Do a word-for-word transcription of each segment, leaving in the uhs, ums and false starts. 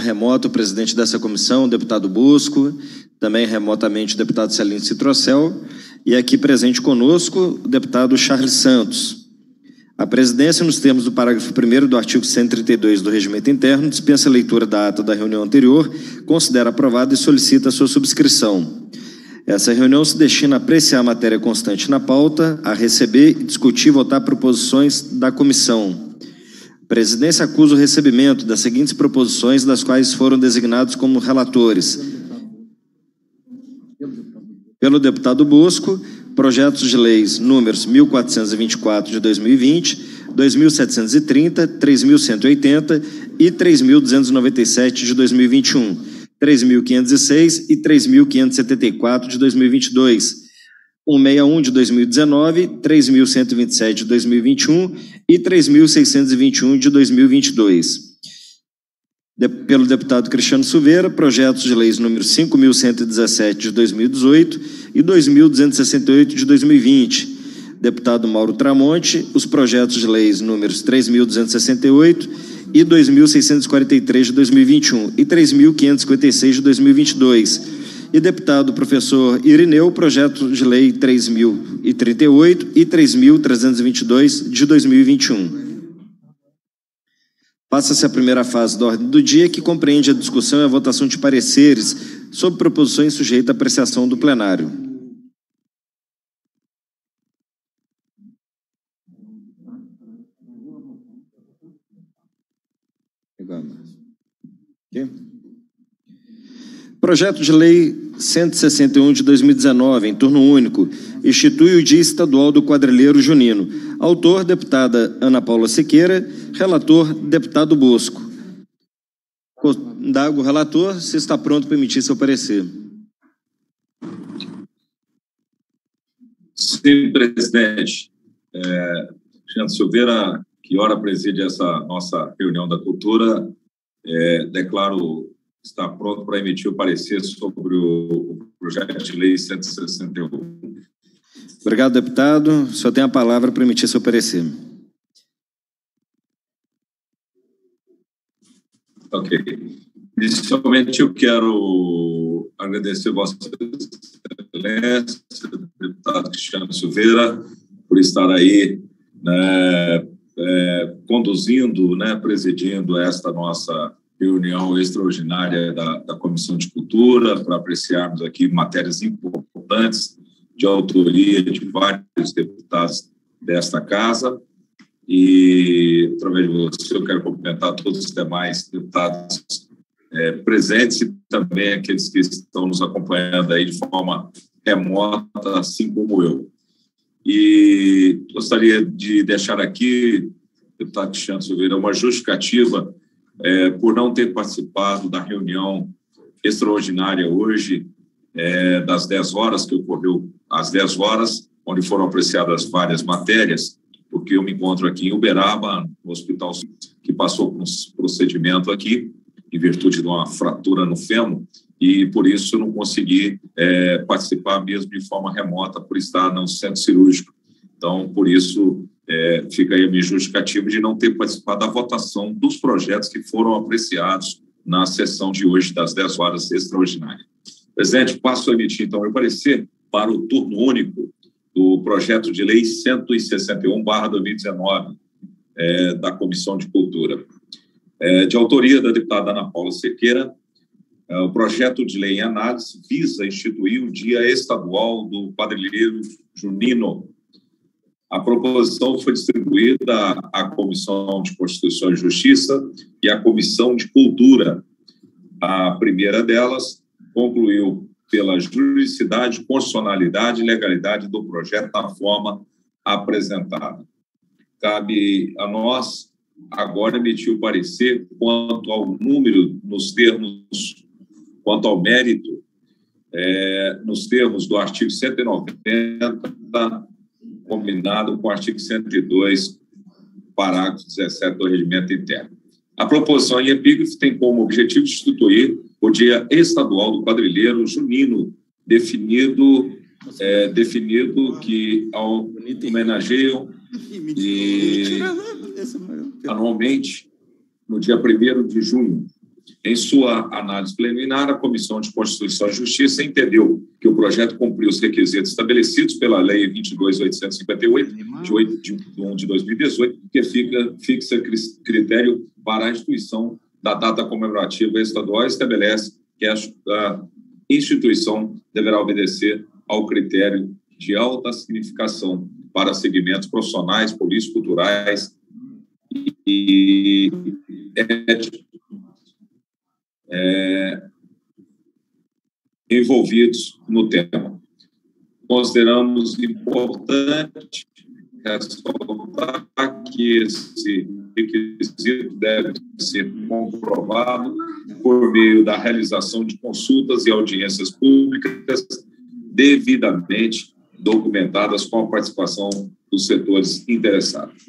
remota o presidente dessa comissão, o deputado Bosco, também remotamente o deputado Celino Citrocel, e aqui presente conosco o deputado Charles Santos. A presidência, nos termos do parágrafo primeiro do artigo cento e trinta e dois do Regimento Interno, dispensa a leitura da ata da reunião anterior, considera aprovada e solicita a sua subscrição. Essa reunião se destina a apreciar a matéria constante na pauta, a receber, discutir e votar proposições da comissão. A presidência acusa o recebimento das seguintes proposições, das quais foram designados como relatores. Pelo deputado Bosco, projetos de leis números mil quatrocentos e vinte e quatro de dois mil e vinte, dois mil setecentos e trinta, três mil cento e oitenta e três mil duzentos e noventa e sete de dois mil e vinte e um, três mil quinhentos e seis e três mil quinhentos e setenta e quatro de dois mil e vinte e dois, cento e sessenta e um de dois mil e dezenove, três mil cento e vinte e sete de dois mil e vinte e um e três mil seiscentos e vinte e um de dois mil e vinte e dois. De, pelo deputado Cristiano Silveira, projetos de leis número cinco mil cento e dezessete de dois mil e dezoito e dois mil duzentos e sessenta e oito de dois mil e vinte. Deputado Mauro Tramonte, os projetos de leis números três mil duzentos e sessenta e oito e dois mil seiscentos e quarenta e três de dois mil e vinte e um e três mil quinhentos e cinquenta e seis de dois mil e vinte e dois. E deputado professor Irineu, projeto de lei três mil e trinta e oito e três mil trezentos e vinte e dois de dois mil e vinte e um. Passa-se a primeira fase da ordem do dia, que compreende a discussão e a votação de pareceres sobre proposições sujeitas à apreciação do plenário. Projeto de lei cento e sessenta e um de dois mil e dezenove, em turno único, institui o Dia Estadual do Quadrilheiro Junino. Autor, deputada Ana Paula Siqueira. Relator, deputado Bosco. Indago o relator se está pronto para emitir seu parecer. Sim, presidente. É, Cristiano Silveira, que ora preside essa nossa reunião da cultura, é, declaro estar pronto para emitir o parecer sobre o, o projeto de lei cento e sessenta e um. Obrigado, deputado. O senhor tem a palavra para emitir seu parecer. Ok. Inicialmente, eu quero agradecer Vossa Excelência, deputado Cristiano Silveira, por estar aí, né, é, conduzindo, né, presidindo esta nossa reunião extraordinária da, da Comissão de Cultura, para apreciarmos aqui matérias importantes de autoria de vários deputados desta casa. E, através de você, eu quero cumprimentar todos os demais deputados é, presentes e também aqueles que estão nos acompanhando aí de forma remota, assim como eu. E gostaria de deixar aqui, deputado Cristiano Silveira, uma justificativa é, por não ter participado da reunião extraordinária hoje, é, das dez horas, que ocorreu às dez horas, onde foram apreciadas várias matérias, porque eu me encontro aqui em Uberaba, no hospital que passou por um procedimento aqui, em virtude de uma fratura no fêmur, e por isso eu não consegui é, participar mesmo de forma remota, por estar no centro cirúrgico. Então, por isso, é, fica aí a minha justificativa de não ter participado da votação dos projetos que foram apreciados na sessão de hoje, das dez horas extraordinária. Presidente, passo a emitir, então, meu parecer para o turno único do projeto de lei cento e sessenta e um barra dois mil e dezenove, é, da Comissão de Cultura. É, de autoria da deputada Ana Paula Siqueira, é, o projeto de lei em análise visa instituir o Dia Estadual do Quadrilheiro Junino. A proposição foi distribuída à Comissão de Constituição e Justiça e à Comissão de Cultura. A primeira delas concluiu pela juridicidade, constitucionalidade e legalidade do projeto da forma apresentada. Cabe a nós agora emitir o parecer quanto ao número, nos termos, quanto ao mérito, é, nos termos do artigo cento e noventa, combinado com o artigo cento e dois, parágrafo dezessete do Regimento Interno. A proposição em epígrafe tem como objetivo instituir o Dia Estadual do Quadrilheiro Junino, definido, é, definido que ao homenageiam e, anualmente no dia primeiro de junho. Em sua análise preliminar, a Comissão de Constituição e Justiça entendeu que o projeto cumpriu os requisitos estabelecidos pela Lei vinte e dois mil oitocentos e cinquenta e oito, de oito de um de dois mil e dezoito, que fica, fixa critério para a instituição da data comemorativa estadual e estabelece que a, a instituição deverá obedecer ao critério de alta significação para segmentos profissionais, políticos, culturais e éticos é, envolvidos no tema. Consideramos importante ressaltar que esse requisito deve ser comprovado por meio da realização de consultas e audiências públicas devidamente documentadas com a participação dos setores interessados.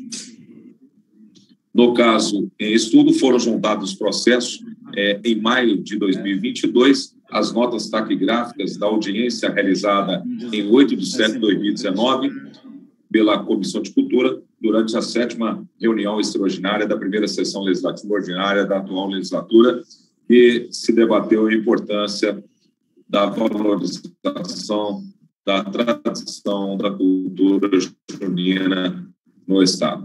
No caso em estudo, foram juntados os processos é, em maio de dois mil e vinte e dois, as notas taquigráficas da audiência realizada em oito de setembro de dois mil e dezenove pela Comissão de Cultura, durante a sétima reunião extraordinária da primeira sessão legislativa ordinária da atual legislatura, que se debateu a importância da valorização da tradição da cultura junina no Estado.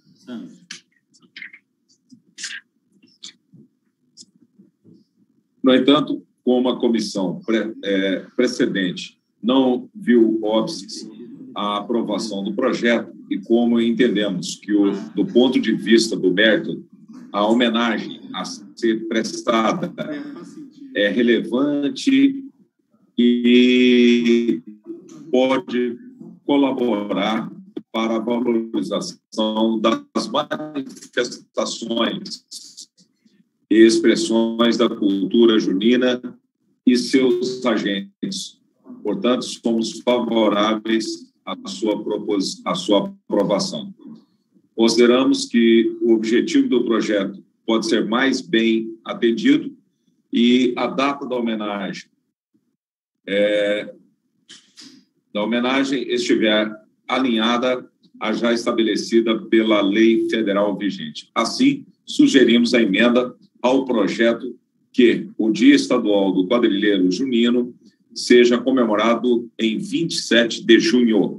No entanto, como a comissão pre, é, precedente não viu óbices a aprovação do projeto e como entendemos que, o, do ponto de vista do mérito, a homenagem a ser prestada é relevante e pode colaborar para a valorização das manifestações e expressões da cultura junina e seus agentes. Portanto, somos favoráveis à sua, propos... à sua aprovação. Consideramos que o objetivo do projeto pode ser mais bem atendido e a data da homenagem, é, da homenagem estiver alinhada à já estabelecida pela lei federal vigente. Assim, sugerimos a emenda ao projeto que o Dia Estadual do Quadrilheiro Junino seja comemorado em vinte e sete de junho.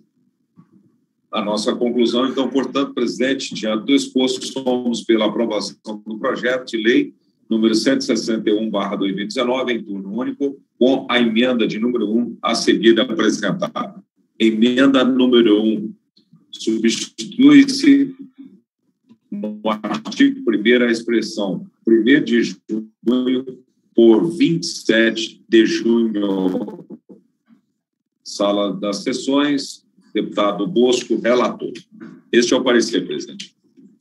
A nossa conclusão, então, portanto, presidente, diante do exposto, somos pela aprovação do projeto de lei número cento e sessenta e um barra dois mil e dezenove, em turno único, com a emenda de número um a seguir apresentada. Emenda número um, substitui-se no artigo primeiro a expressão primeiro de junho por vinte e sete de junho. Sala das sessões, deputado Bosco, relator. Este é o parecer, presidente.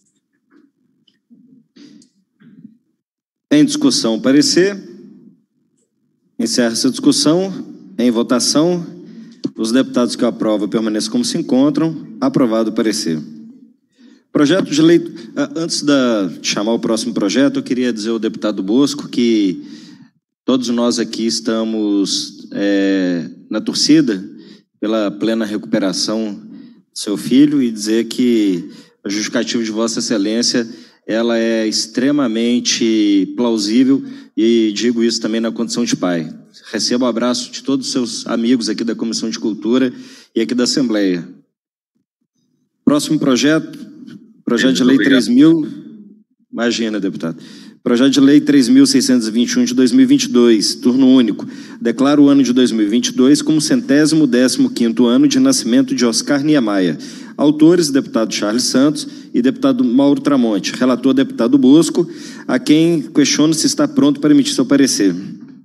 Em discussão, parecer. Encerra essa discussão. Em votação, os deputados que aprovam permaneçam como se encontram. Aprovado o parecer. Projeto de lei... Antes de chamar o próximo projeto, eu queria dizer ao deputado Bosco que todos nós aqui estamos é, na torcida pela plena recuperação do seu filho e dizer que a justificativa de Vossa Excelência ela é extremamente plausível e digo isso também na condição de pai. Recebo o abraço de todos os seus amigos aqui da Comissão de Cultura e aqui da Assembleia. Próximo projeto... Projeto de Lei três mil... Imagina, deputado. Projeto de Lei três mil seiscentos e vinte e um de dois mil e vinte e dois, turno único. Declara o ano de dois mil e vinte e dois como centésimo décimo quinto ano de nascimento de Oscar Niemeyer. Autores, deputado Charles Santos e deputado Mauro Tramonte. Relator, deputado Bosco, a quem questiono se está pronto para emitir seu parecer.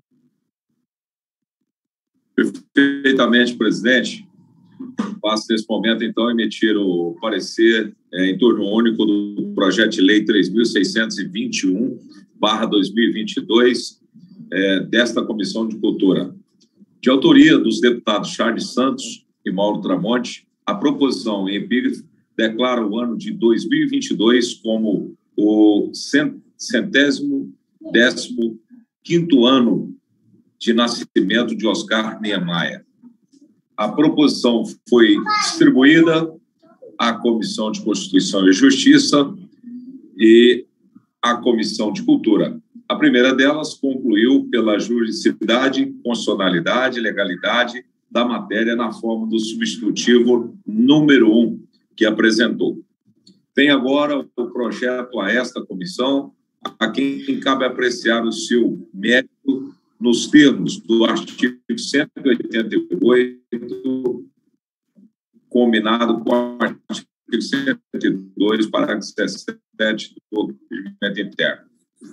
Perfeitamente, presidente. Passo nesse momento, então, a emitir o parecer é, em turno único do projeto de lei três mil seiscentos e vinte e um barra dois mil e vinte e dois é, desta Comissão de Cultura. De autoria dos deputados Charles Santos e Mauro Tramonte, a proposição em epígrafe declara o ano de dois mil e vinte e dois como o centésimo décimo quinto ano de nascimento de Oscar Niemeyer. A proposição foi distribuída à Comissão de Constituição e Justiça e à Comissão de Cultura. A primeira delas concluiu pela juridicidade, constitucionalidade e legalidade da matéria na forma do substitutivo número um que apresentou. Tem agora o projeto a esta comissão, a quem cabe apreciar o seu mérito nos termos do artigo cento e oitenta e oito, combinado com o artigo cento e dois, parágrafo dezessete do Regimento Interno.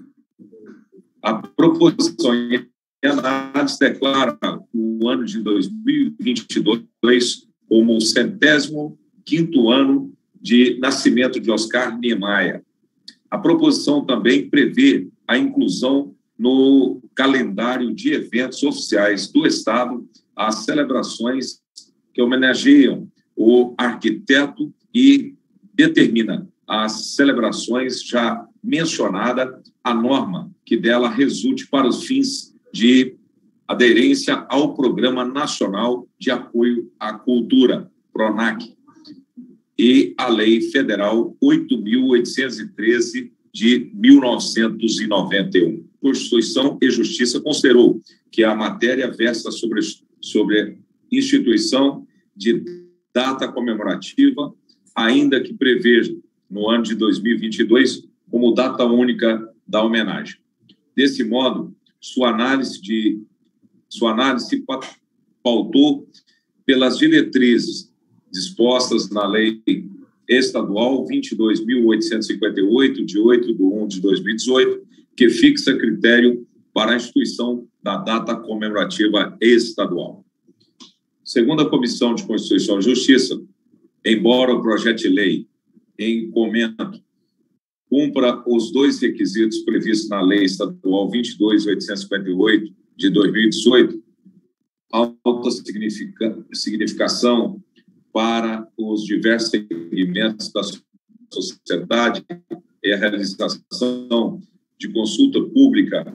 A proposição em análise declara o ano de dois mil e vinte e dois como o centésimo quinto ano de nascimento de Oscar Niemeyer. A proposição também prevê a inclusão no calendário de eventos oficiais do Estado as celebrações que homenageiam o arquiteto e determina as celebrações já mencionada a norma que dela resulte para os fins de aderência ao Programa Nacional de Apoio à Cultura, PRONAC, e a Lei Federal oito mil oitocentos e treze de mil novecentos e noventa e um. Constituição e Justiça considerou que a matéria versa sobre, sobre instituição de data comemorativa, ainda que preveja, no ano de dois mil e vinte e dois, como data única da homenagem. Desse modo, sua análise, de, sua análise pautou pelas diretrizes dispostas na Lei Estadual vinte e dois mil oitocentos e cinquenta e oito, de oito de um de dois mil e dezoito, que fixa critério para a instituição da data comemorativa estadual. Segundo a Comissão de Constituição e Justiça, embora o projeto de lei em comento cumpra os dois requisitos previstos na Lei Estadual vinte e dois mil oitocentos e cinquenta e oito, de dois mil e dezoito, alta significa, significação para os diversos segmentos da sociedade e a realização de consulta pública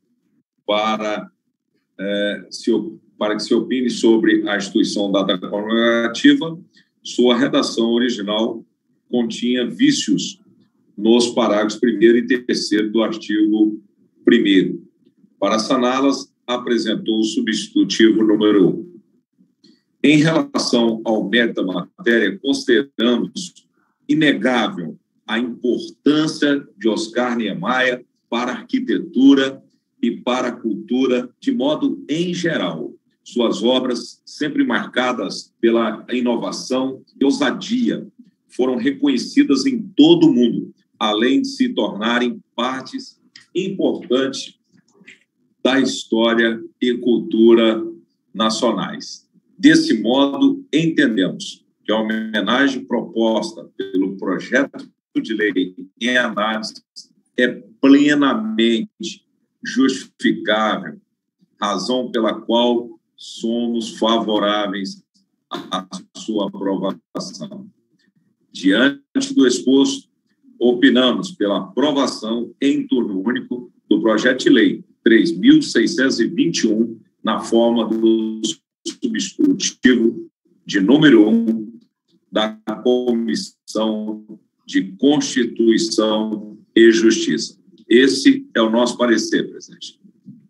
para, eh, se, para que se opine sobre a instituição da data comemorativa, sua redação original continha vícios nos parágrafos primeiro e terceiro do artigo primeiro. Para saná-las, apresentou o substitutivo número um. Em relação ao mérito da matéria, consideramos inegável a importância de Oscar Niemeyer para a arquitetura e para a cultura, de modo em geral. Suas obras, sempre marcadas pela inovação e ousadia, foram reconhecidas em todo o mundo, além de se tornarem partes importantes da história e cultura nacionais. Desse modo, entendemos que a homenagem proposta pelo projeto de lei em análise é plenamente justificável, razão pela qual somos favoráveis à sua aprovação. Diante do exposto, opinamos pela aprovação em turno único do projeto de lei três mil seiscentos e vinte e um, na forma do substitutivo de número um da Comissão de Constituição e Justiça. Esse é o nosso parecer, presidente.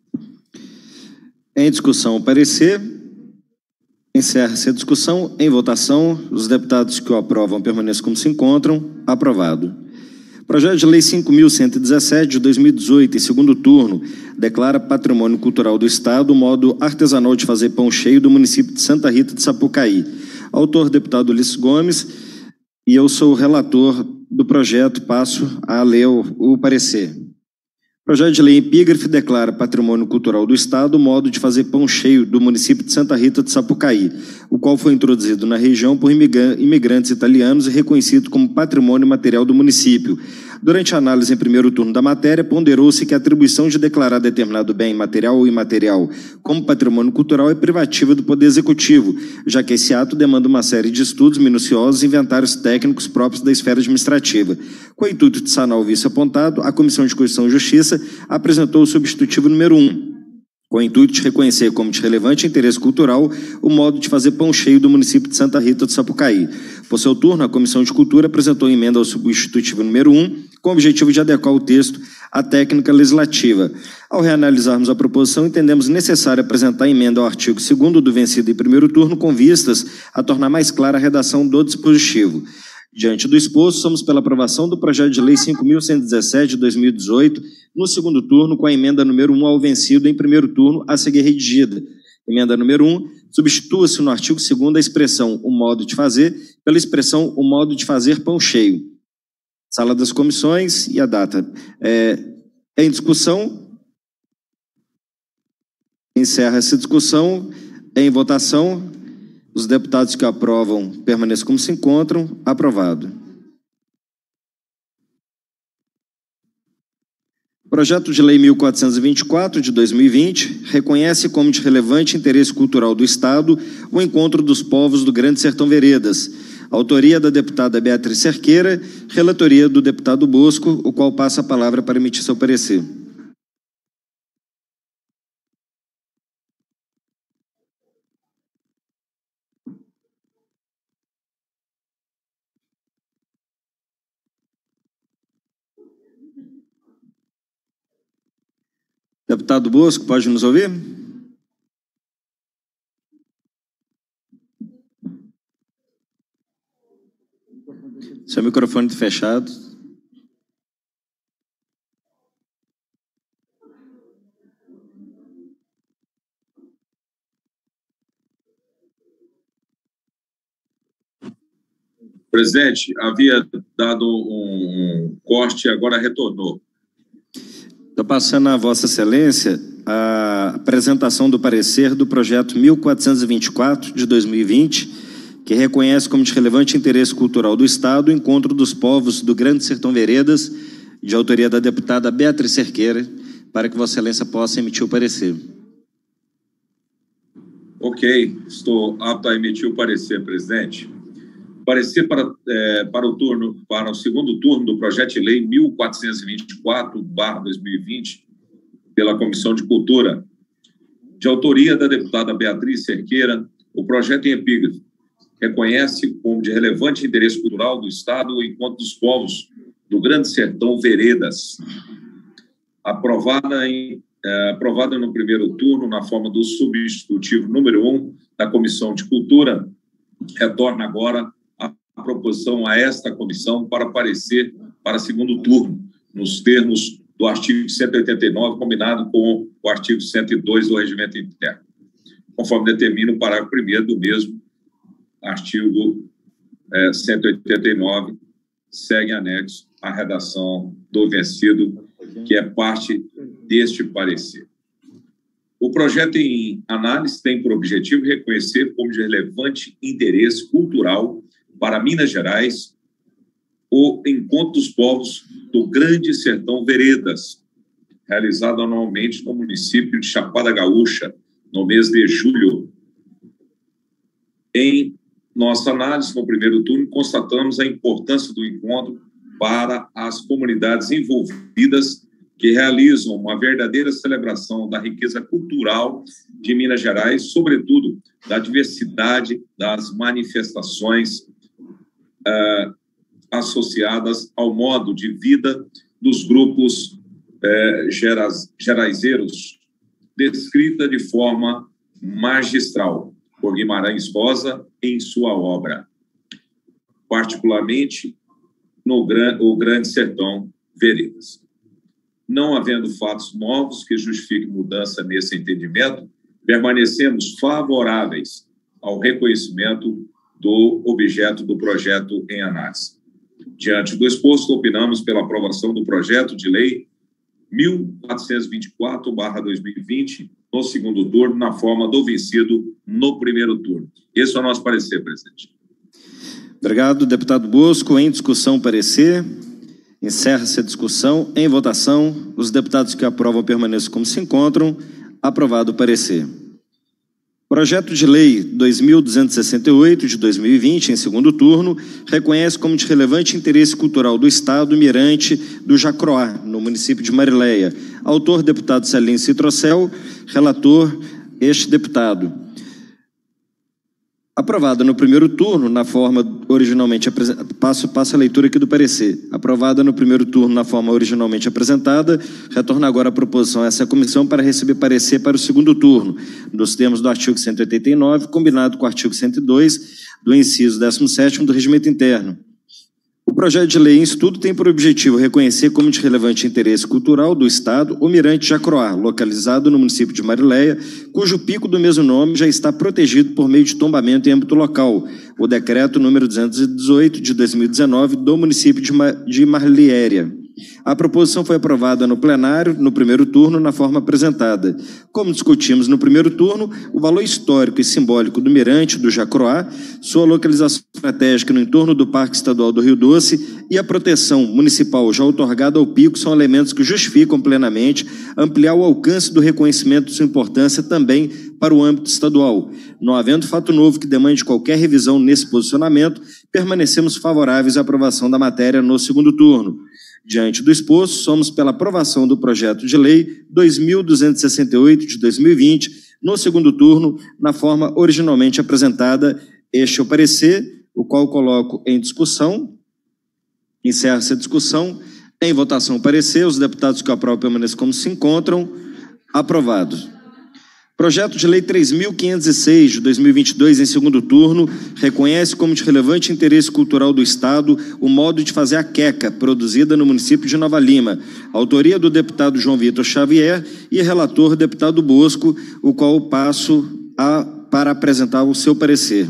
Em discussão, o parecer. Encerra-se a discussão. Em votação, os deputados que o aprovam permaneçam como se encontram. Aprovado. Projeto de Lei cinco mil cento e dezessete, de dois mil e dezoito, em segundo turno, declara patrimônio cultural do Estado o modo artesanal de fazer pão cheio do município de Santa Rita de Sapucaí. Autor, deputado Ulisses Gomes, e eu sou o relator do projeto, passo a ler o, o parecer. Projeto de lei epígrafe declara patrimônio cultural do Estado o modo de fazer pão cheio do município de Santa Rita de Sapucaí, o qual foi introduzido na região por imigrantes italianos e reconhecido como patrimônio material do município. Durante a análise em primeiro turno da matéria, ponderou-se que a atribuição de declarar determinado bem material ou imaterial como patrimônio cultural é privativa do Poder Executivo, já que esse ato demanda uma série de estudos minuciosos e inventários técnicos próprios da esfera administrativa. Com o intuito de sanar o vício apontado, a Comissão de Constituição e Justiça apresentou o substitutivo número um, com o intuito de reconhecer como de relevante interesse cultural o modo de fazer pão cheio do município de Santa Rita de Sapucaí. Por seu turno, a Comissão de Cultura apresentou emenda ao substitutivo número um, com o objetivo de adequar o texto à técnica legislativa. Ao reanalisarmos a proposição, entendemos necessário apresentar a emenda ao artigo segundo do vencido em primeiro turno, com vistas a tornar mais clara a redação do dispositivo. Diante do exposto, somos pela aprovação do projeto de lei cinco mil cento e dezessete de dois mil e dezoito, no segundo turno, com a emenda número um ao vencido em primeiro turno, a seguir redigida. Emenda número um, substitua-se no artigo segundo a expressão o modo de fazer pela expressão o modo de fazer pão cheio. Sala das comissões e a data. É, é em discussão. Encerra essa discussão. É em votação. Os deputados que aprovam permaneçam como se encontram. Aprovado. Projeto de Lei mil quatrocentos e vinte e quatro, de dois mil e vinte, reconhece como de relevante interesse cultural do Estado o encontro dos povos do Grande Sertão Veredas. Autoria da deputada Beatriz Cerqueira, relatoria do deputado Bosco, o qual passa a palavra para emitir seu parecer. Deputado Bosco, pode nos ouvir? Seu microfone fechado. Presidente, havia dado um corte e agora retornou. Estou passando a Vossa Excelência a apresentação do parecer do projeto mil quatrocentos e vinte e quatro, de dois mil e vinte, que reconhece como de relevante interesse cultural do Estado o encontro dos povos do Grande Sertão Veredas, de autoria da deputada Beatriz Cerqueira, para que Vossa Excelência possa emitir o parecer. Ok, estou apto a emitir o parecer, presidente. Parecer para, é, para, o turno, para o segundo turno do projeto de lei mil quatrocentos e vinte e quatro barra dois mil e vinte, pela Comissão de Cultura, de autoria da deputada Beatriz Cerqueira, o projeto em epígrafe reconhece como de relevante interesse cultural do Estado o encontro dos povos do Grande Sertão Veredas, aprovada, em, é, aprovada no primeiro turno na forma do substitutivo número um da Comissão de Cultura, retorna agora a proposição a esta comissão para parecer para segundo turno, nos termos do artigo cento e oitenta e nove, combinado com o artigo cento e dois do Regimento Interno, conforme determina o parágrafo primeiro do mesmo artigo é, cento e oitenta e nove, segue anexo à redação do vencido, que é parte deste parecer. O projeto em análise tem por objetivo reconhecer como de relevante interesse cultural para Minas Gerais o Encontro dos Povos do Grande Sertão Veredas, realizado anualmente no município de Chapada Gaúcha, no mês de julho. Em nossa análise, no primeiro turno, constatamos a importância do encontro para as comunidades envolvidas que realizam uma verdadeira celebração da riqueza cultural de Minas Gerais, sobretudo da diversidade das manifestações uh, associadas ao modo de vida dos grupos uh, gerais, geraizeiros, descrita de forma magistral por Guimarães Rosa em sua obra, particularmente no gran, o Grande Sertão Veredas. Não havendo fatos novos que justifiquem mudança nesse entendimento, permanecemos favoráveis ao reconhecimento do objeto do projeto em análise. Diante do exposto, opinamos pela aprovação do projeto de lei mil quatrocentos e vinte e quatro barra dois mil e vinte, no segundo turno, na forma do vencido no primeiro turno. Esse é o nosso parecer, presidente. Obrigado, deputado Bosco. Em discussão, parecer. Encerra-se a discussão. Em votação, os deputados que aprovam permaneçam como se encontram. Aprovado o parecer. Projeto de Lei dois mil duzentos e sessenta e oito, de dois mil e vinte, em segundo turno, reconhece como de relevante interesse cultural do Estado o mirante do Jacroá, no município de Marileia. Autor, deputado Celino Citrocel, relator, este deputado. Aprovada no primeiro turno, na forma originalmente apresentada. Passo, passo a leitura aqui do parecer. Aprovada no primeiro turno, na forma originalmente apresentada, retorna agora a proposição a essa comissão para receber parecer para o segundo turno, nos termos do artigo cento e oitenta e nove, combinado com o artigo cento e dois do inciso décimo sétimo do Regimento Interno. O projeto de lei em estudo tem por objetivo reconhecer como de relevante interesse cultural do Estado o Mirante Jacroá, localizado no município de Marileia, cujo pico do mesmo nome já está protegido por meio de tombamento em âmbito local, o decreto número duzentos e dezoito de dois mil e dezenove do município de, Mar de Marileia. A proposição foi aprovada no plenário, no primeiro turno, na forma apresentada. Como discutimos no primeiro turno, o valor histórico e simbólico do Mirante do Jacroá, sua localização estratégica no entorno do Parque Estadual do Rio Doce e a proteção municipal já outorgada ao pico são elementos que justificam plenamente ampliar o alcance do reconhecimento de sua importância também para o âmbito estadual. Não havendo fato novo que demande qualquer revisão nesse posicionamento, permanecemos favoráveis à aprovação da matéria no segundo turno. Diante do exposto, somos pela aprovação do projeto de lei dois mil duzentos e sessenta e oito de dois mil e vinte, no segundo turno, na forma originalmente apresentada. Este é o parecer, o qual coloco em discussão. Encerra-se a discussão. Em votação o parecer, os deputados que o aprovam permaneçam como se encontram. Aprovado. Projeto de lei três mil quinhentos e seis de dois mil e vinte e dois, em segundo turno, reconhece como de relevante interesse cultural do Estado o modo de fazer a queca, produzida no município de Nova Lima. Autoria do deputado João Vitor Xavier e relator deputado Bosco, o qual passo a, para apresentar o seu parecer.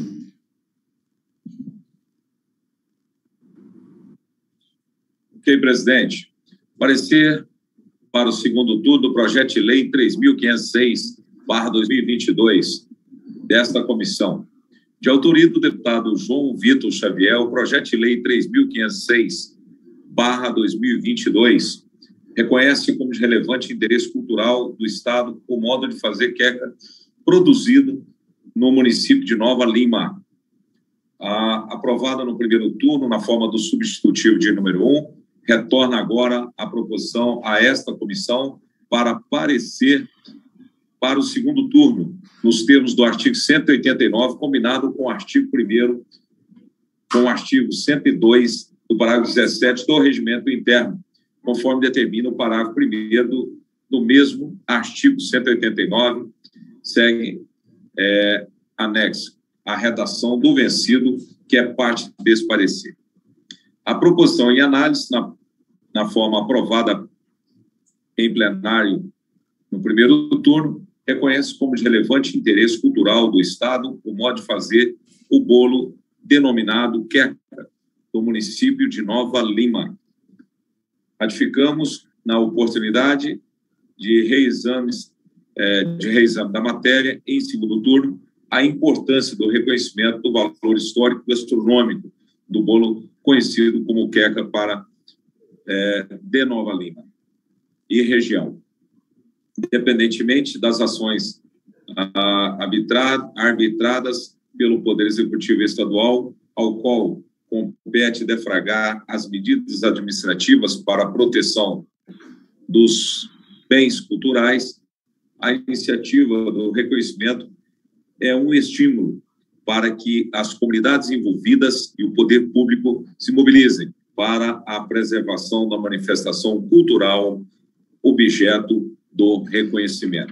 Ok, presidente. Parecer para o segundo turno do projeto de lei três mil quinhentos e seis barra dois mil e vinte e dois, desta comissão. De autoria do deputado João Vitor Xavier, o projeto de lei três mil quinhentos e seis barra dois mil e vinte e dois reconhece como de relevante interesse cultural do Estado o modo de fazer queca produzido no município de Nova Lima. A, aprovada no primeiro turno, na forma do substitutivo de número um, retorna agora a proposição a esta comissão para parecer para o segundo turno, nos termos do artigo cento e oitenta e nove, combinado com o artigo primeiro, com o artigo cento e dois do parágrafo dezessete do Regimento Interno, conforme determina o parágrafo primeiro do, do mesmo artigo cento e oitenta e nove, segue é, anexo à redação do vencido, que é parte desse parecer. A proposição em análise, na, na forma aprovada em plenário no primeiro turno, reconhece como de relevante interesse cultural do Estado o modo de fazer o bolo denominado queca do município de Nova Lima. Ratificamos na oportunidade de reexames, é, de reexame da matéria em segundo turno a importância do reconhecimento do valor histórico gastronômico do bolo conhecido como queca para é, de Nova Lima e região, independentemente das ações ah, arbitradas pelo Poder Executivo Estadual, ao qual compete defragar as medidas administrativas para a proteção dos bens culturais. A iniciativa do reconhecimento é um estímulo para que as comunidades envolvidas e o poder público se mobilizem para a preservação da manifestação cultural objeto do reconhecimento.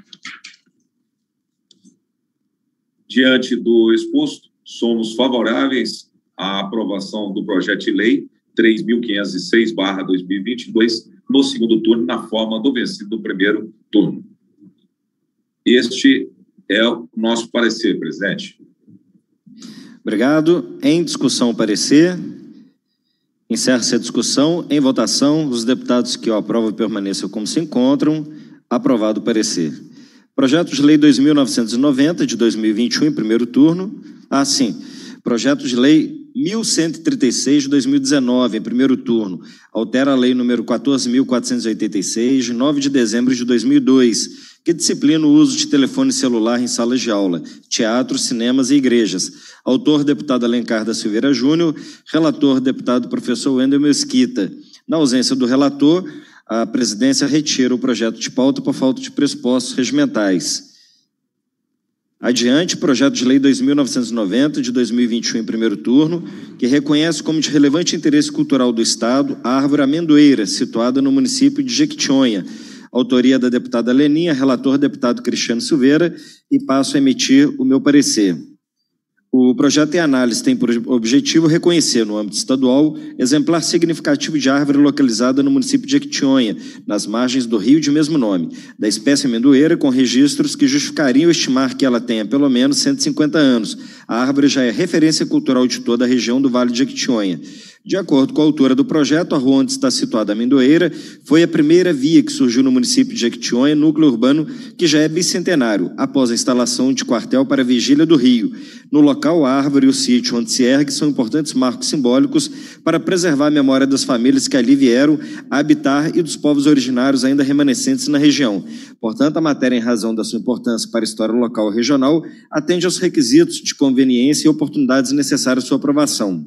Diante do exposto, somos favoráveis à aprovação do projeto de lei três mil quinhentos e seis barra dois mil e vinte e dois no segundo turno, na forma do vencido do primeiro turno. Este é o nosso parecer, presidente. Obrigado. Em discussão, o parecer. Encerra-se a discussão. Em votação, os deputados que o aprovam permaneçam como se encontram. Aprovado o parecer. Projeto de lei dois mil novecentos e noventa, de dois mil e vinte e um, em primeiro turno. Ah, sim. Projeto de lei mil cento e trinta e seis, de dois mil e dezenove, em primeiro turno. Altera a lei número quatorze mil quatrocentos e oitenta e seis, de nove de dezembro de dois mil e dois, que disciplina o uso de telefone celular em salas de aula, teatros, cinemas e igrejas. Autor, deputado Alencar da Silveira Júnior. Relator, deputado professor Wendel Mesquita. Na ausência do relator, a presidência retira o projeto de pauta por falta de pressupostos regimentais. Adiante, projeto de lei dois mil novecentos e noventa, de dois mil e vinte e um, em primeiro turno, que reconhece como de relevante interesse cultural do Estado a árvore amendoeira, situada no município de Jequitinhonha. Autoria da deputada Leninha, relator deputado Cristiano Silveira, e passo a emitir o meu parecer. O projeto em análise tem por objetivo reconhecer, no âmbito estadual, exemplar significativo de árvore localizada no município de Jequitinhonha, nas margens do rio de mesmo nome, da espécie amendoeira, com registros que justificariam estimar que ela tenha pelo menos cento e cinquenta anos. A árvore já é referência cultural de toda a região do Vale de Jequitinhonha. De acordo com a autora do projeto, a rua onde está situada a amendoeira foi a primeira via que surgiu no município de Jequitinhonha, núcleo urbano que já é bicentenário, após a instalação de quartel para a vigília do rio. No local, a árvore e o sítio onde se ergue são importantes marcos simbólicos para preservar a memória das famílias que ali vieram a habitar e dos povos originários ainda remanescentes na região. Portanto, a matéria, em razão da sua importância para a história local e regional, atende aos requisitos de conveniência e oportunidades necessárias à sua aprovação.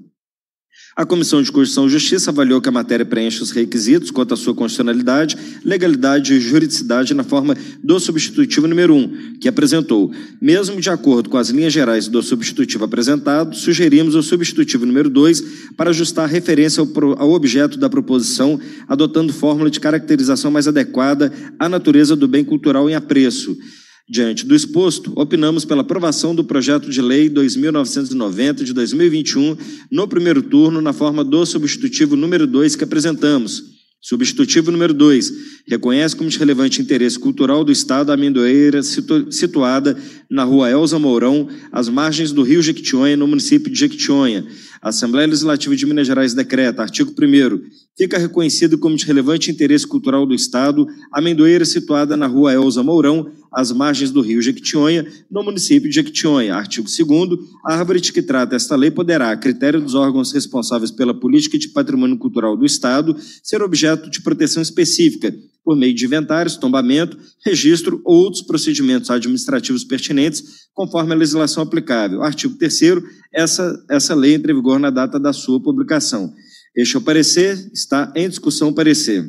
A Comissão de Constituição e Justiça avaliou que a matéria preenche os requisitos quanto à sua constitucionalidade, legalidade e juridicidade na forma do substitutivo número um, que apresentou. Mesmo de acordo com as linhas gerais do substitutivo apresentado, sugerimos o substitutivo número dois para ajustar a referência ao, pro, ao objeto da proposição, adotando fórmula de caracterização mais adequada à natureza do bem cultural em apreço. Diante do exposto, opinamos pela aprovação do projeto de lei dois mil novecentos e noventa, de dois mil e vinte e um, no primeiro turno, na forma do substitutivo número dois que apresentamos. Substitutivo número dois, reconhece como de relevante interesse cultural do Estado a amendoeira situ situada na rua Elza Mourão, às margens do rio Jequitinhonha, no município de Jequitinhonha. A Assembleia Legislativa de Minas Gerais decreta, artigo primeiro, fica reconhecido como de relevante interesse cultural do Estado a amendoeira situada na rua Elza Mourão, às margens do rio Jequitinhonha, no município de Jequitinhonha. Artigo segundo, a árvore de que trata esta lei poderá, a critério dos órgãos responsáveis pela política de patrimônio cultural do Estado, ser objeto de proteção específica, por meio de inventários, tombamento, registro ou outros procedimentos administrativos pertinentes, conforme a legislação aplicável. Artigo terceiro, essa, essa lei entra em vigor na data da sua publicação. Este é o parecer, está em discussão o parecer.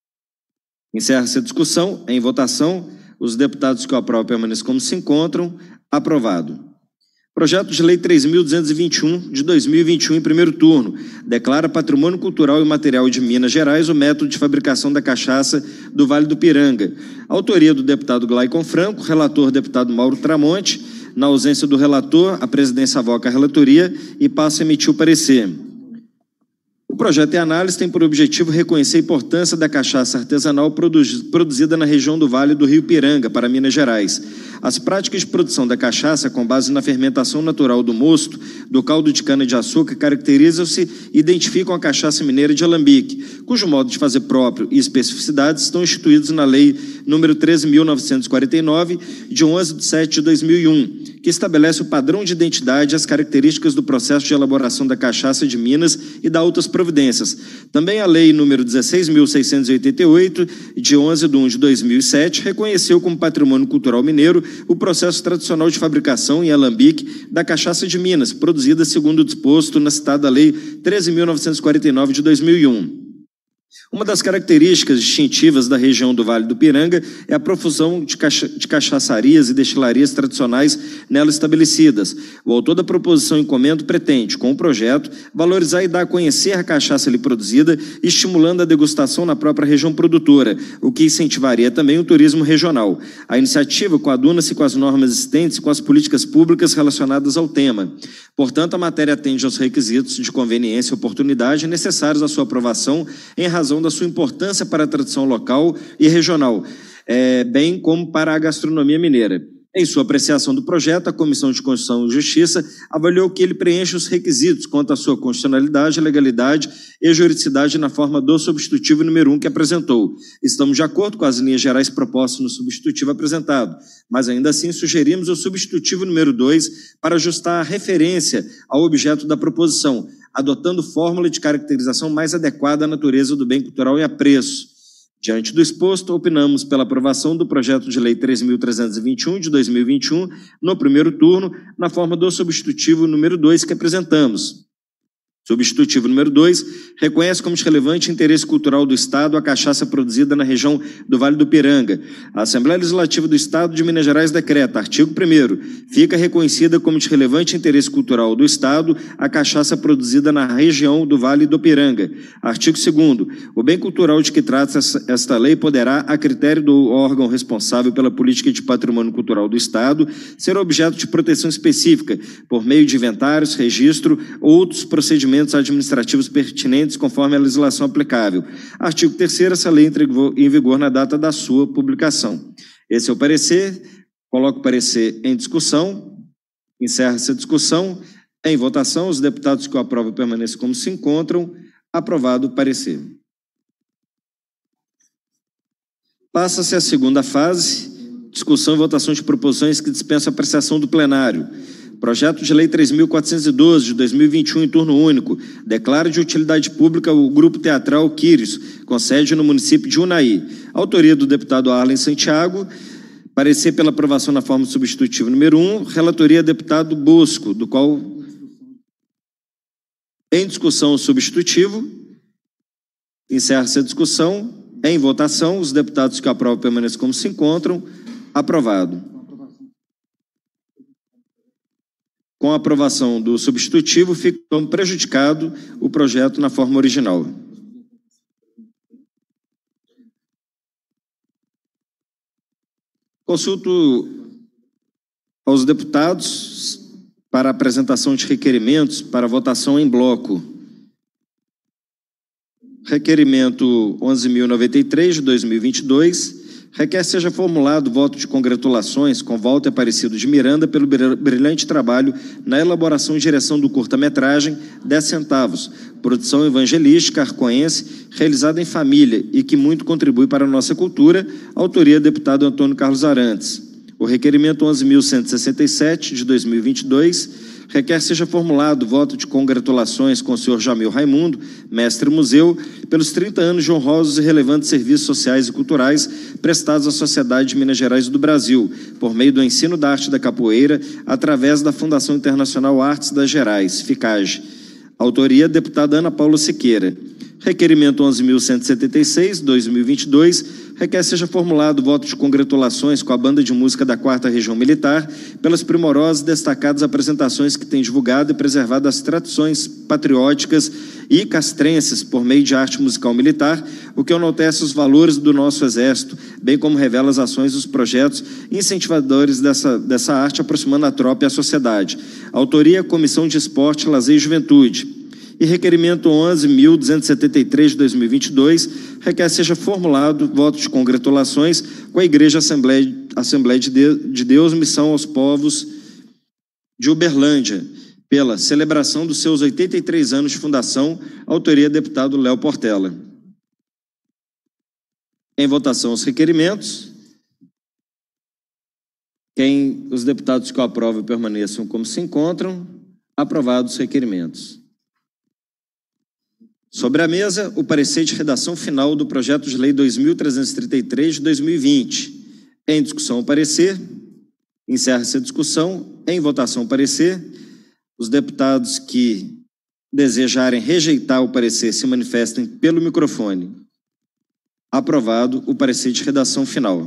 Encerra-se a discussão, em votação. Os deputados que o aprovam permaneçam como se encontram. Aprovado. Projeto de lei três mil duzentos e vinte e um, de dois mil e vinte e um, em primeiro turno, declara patrimônio cultural e material de Minas Gerais o método de fabricação da cachaça do Vale do Piranga. Autoria do deputado Glaicon Franco, relator deputado Mauro Tramonte. Na ausência do relator, a presidência avoca a relatoria e passa a emitir o parecer. O projeto em análise tem por objetivo reconhecer a importância da cachaça artesanal produzida na região do Vale do Rio Piranga, para Minas Gerais. As práticas de produção da cachaça, com base na fermentação natural do mosto, do caldo de cana-de-açúcar, caracterizam-se e identificam a cachaça mineira de alambique, cujo modo de fazer próprio e especificidades estão instituídos na Lei número treze mil novecentos e quarenta e nove, de onze de setembro de dois mil e um, que estabelece o padrão de identidade e as características do processo de elaboração da cachaça de Minas e da outras providências. Também a Lei número dezesseis mil seiscentos e oitenta e oito, de onze de um de dois mil e sete, reconheceu como patrimônio cultural mineiro o processo tradicional de fabricação em alambique da cachaça de Minas, produzida segundo o disposto na citada Lei treze mil novecentos e quarenta e nove, de dois mil e um. Uma das características distintivas da região do Vale do Piranga é a profusão de, cacha de cachaçarias e destilarias tradicionais nela estabelecidas. O autor da proposição em comendo pretende, com o projeto, valorizar e dar a conhecer a cachaça ali produzida, estimulando a degustação na própria região produtora, o que incentivaria também o turismo regional. A iniciativa coaduna-se com as normas existentes e com as políticas públicas relacionadas ao tema. Portanto, a matéria atende aos requisitos de conveniência e oportunidade necessários à sua aprovação em razão da sua importância para a tradição local e regional, é, bem como para a gastronomia mineira. Em sua apreciação do projeto, a Comissão de Constituição e Justiça avaliou que ele preenche os requisitos quanto à sua constitucionalidade, legalidade e juridicidade na forma do substitutivo número um que apresentou. Estamos de acordo com as linhas gerais propostas no substitutivo apresentado, mas ainda assim sugerimos o substitutivo número dois para ajustar a referência ao objeto da proposição, adotando fórmula de caracterização mais adequada à natureza do bem cultural e a preço. Diante do exposto, opinamos pela aprovação do projeto de lei três mil trezentos e vinte e um, de dois mil e vinte e um, no primeiro turno, na forma do substitutivo número dois que apresentamos. Substitutivo número dois, reconhece como de relevante interesse cultural do Estado a cachaça produzida na região do Vale do Piranga. A Assembleia Legislativa do Estado de Minas Gerais decreta, artigo primeiro, fica reconhecida como de relevante interesse cultural do Estado a cachaça produzida na região do Vale do Piranga. Artigo segundo, o bem cultural de que trata esta lei poderá, a critério do órgão responsável pela política de patrimônio cultural do Estado, ser objeto de proteção específica, por meio de inventários, registro ou outros procedimentos administrativos pertinentes conforme a legislação aplicável. Artigo terceiro, essa lei entra em vigor na data da sua publicação. Esse é o parecer. Coloco o parecer em discussão. Encerra essa discussão. Em votação, os deputados que o aprovam permaneçam como se encontram. Aprovado o parecer. Passa-se a segunda fase. Discussão e votação de proposições que dispensam a apreciação do plenário. Projeto de Lei três mil quatrocentos e doze, de dois mil e vinte e um, em turno único, declara de utilidade pública o Grupo Teatral Quírios, com sede no município de Unai. Autoria do deputado Arlen Santiago. Parecer pela aprovação na forma substitutiva número um. Relatoria deputado Bosco, do qual, em discussão, o substitutivo. Encerra-se a discussão. Em votação, os deputados que aprovam permaneçam como se encontram. Aprovado. Com a aprovação do substitutivo, fica prejudicado o projeto na forma original. Consulto aos deputados para a apresentação de requerimentos para votação em bloco. Requerimento onze mil e noventa e três, de dois mil e vinte e dois, requer seja formulado voto de congratulações com Walter Aparecido de Miranda pelo brilhante trabalho na elaboração e direção do curta-metragem dez centavos, produção evangelística arcoense, realizada em família e que muito contribui para a nossa cultura, autoria deputado Antônio Carlos Arantes. O requerimento onze mil cento e sessenta e sete, de dois mil e vinte e dois, requer seja formulado voto de congratulações com o senhor Jamil Raimundo, mestre museu, pelos trinta anos de honrosos e relevantes serviços sociais e culturais prestados à sociedade de Minas Gerais e do Brasil, por meio do ensino da arte da capoeira, através da Fundação Internacional Artes das Gerais, FICAGE. Autoria, deputada Ana Paula Siqueira. Requerimento onze mil cento e setenta e seis, de dois mil e vinte e dois, requer seja formulado voto de congratulações com a Banda de Música da quarta Região Militar pelas primorosas e destacadas apresentações que tem divulgado e preservado as tradições patrióticas e castrenses por meio de arte musical militar, o que enaltece os valores do nosso Exército, bem como revela as ações dos projetos incentivadores dessa, dessa arte, aproximando a tropa e a sociedade. Autoria, Comissão de Esporte, Lazer e Juventude. E requerimento onze mil duzentos e setenta e três, de dois mil e vinte e dois, requer seja formulado voto de congratulações com a Igreja Assembleia, Assembleia de Deus, Missão aos Povos de Uberlândia, pela celebração dos seus oitenta e três anos de fundação, autoria deputado Léo Portela. Em votação os requerimentos. Quem os deputados que o aprovam permaneçam como se encontram. Aprovados os requerimentos. Sobre a mesa, o parecer de redação final do projeto de lei dois mil trezentos e trinta e três de dois mil e vinte. Em discussão o parecer. Encerra-se a discussão. Em votação o parecer. Os deputados que desejarem rejeitar o parecer se manifestem pelo microfone. Aprovado o parecer de redação final.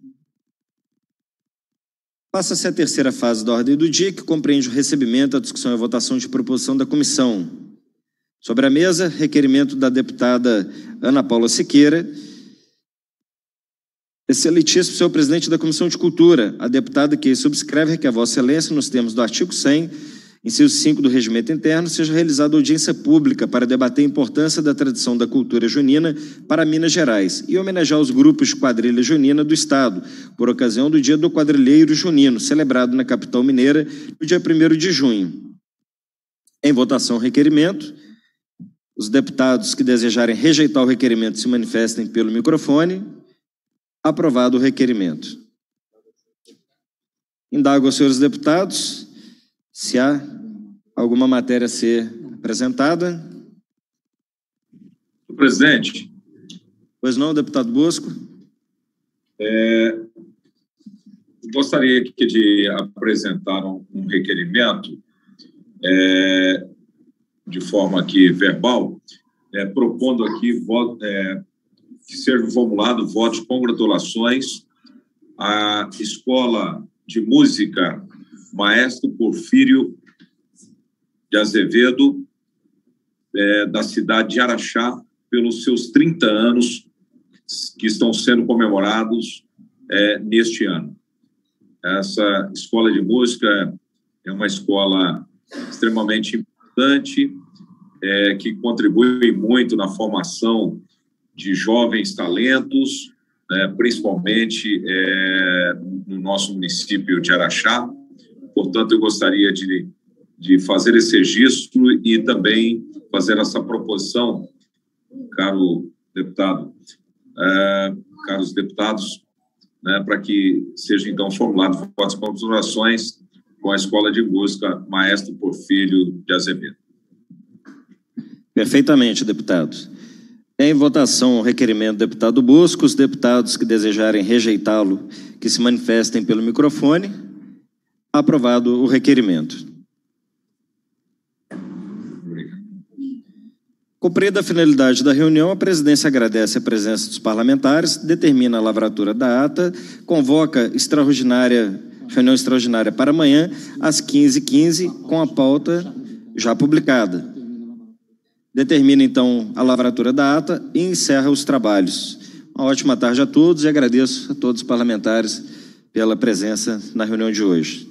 Passa-se a terceira fase da ordem do dia, que compreende o recebimento, a discussão e a votação de proposição da comissão. Sobre a mesa, requerimento da deputada Ana Paula Siqueira. Excelentíssimo senhor presidente da Comissão de Cultura, a deputada que subscreve que a Vossa Excelência, nos termos do artigo cem, inciso cinco do Regimento Interno, seja realizada audiência pública para debater a importância da tradição da cultura junina para Minas Gerais e homenagear os grupos de quadrilha junina do Estado, por ocasião do Dia do Quadrilheiro Junino, celebrado na capital mineira no dia primeiro de junho. Em votação, requerimento. Os deputados que desejarem rejeitar o requerimento se manifestem pelo microfone. Aprovado o requerimento. Indago aos senhores deputados se há alguma matéria a ser apresentada. Senhor presidente. Pois não, deputado Bosco? É, gostaria aqui de apresentar um, um requerimento. É, de forma aqui verbal, é, propondo aqui voto, é, que seja formulado voto de congratulações à Escola de Música Maestro Porfírio de Azevedo, é, da cidade de Araxá, pelos seus trinta anos que estão sendo comemorados é, neste ano. Essa escola de música é uma escola extremamente importante, é, que contribui muito na formação de jovens talentos, né, principalmente é, no nosso município de Araxá. Portanto, eu gostaria de, de fazer esse registro e também fazer essa proposição, caro deputado, é, caros deputados, né, para que seja, então, formulado as congratulações com a Escola de Música Maestro Porfírio de Azevedo. Perfeitamente, deputado. Em votação o requerimento do deputado Bosco. Os deputados que desejarem rejeitá-lo, que se manifestem pelo microfone. Aprovado o requerimento. Cumprida a finalidade da reunião, a presidência agradece a presença dos parlamentares, determina a lavratura da ata, convoca extraordinária, reunião extraordinária para amanhã, às quinze e quinze, com a pauta já publicada. Determina, então, a lavratura da ata e encerra os trabalhos. Uma ótima tarde a todos e agradeço a todos os parlamentares pela presença na reunião de hoje.